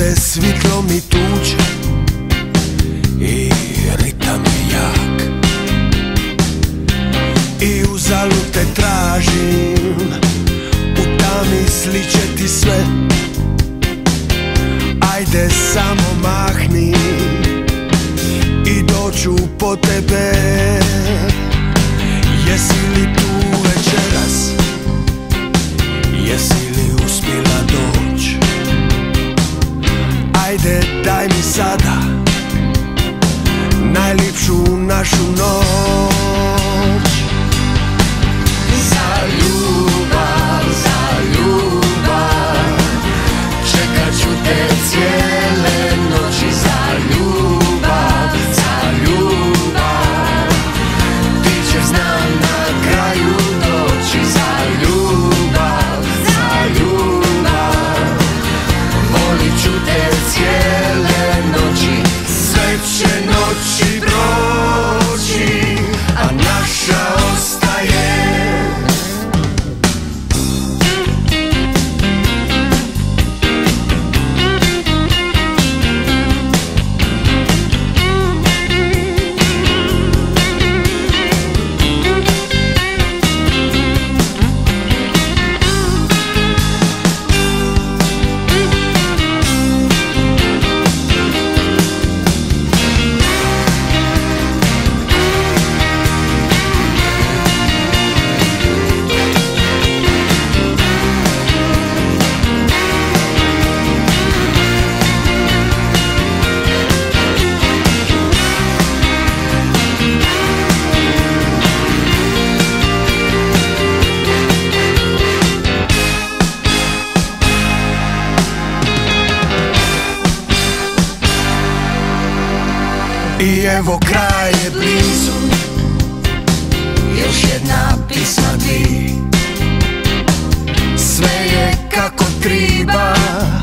ovde svitlo mi tuče i ritam je jak, i uzalud te tražim, u tami sliče ti sve. Ajde samo mahni i doću po tebe. Jesi li tu večeras, jesi li uspjela doć? Ajde daj mi sada najljepšu našu noć. Za ljubav, čekat ću te cijele noći. Za ljubav, ti ćeš znam na kraju doći. Za ljubav, volit ću te cijele noći. Sve će noći proći, a naša ostaje. I evo kraj je blizu, još jedna pisma ti. Sve je kako triba,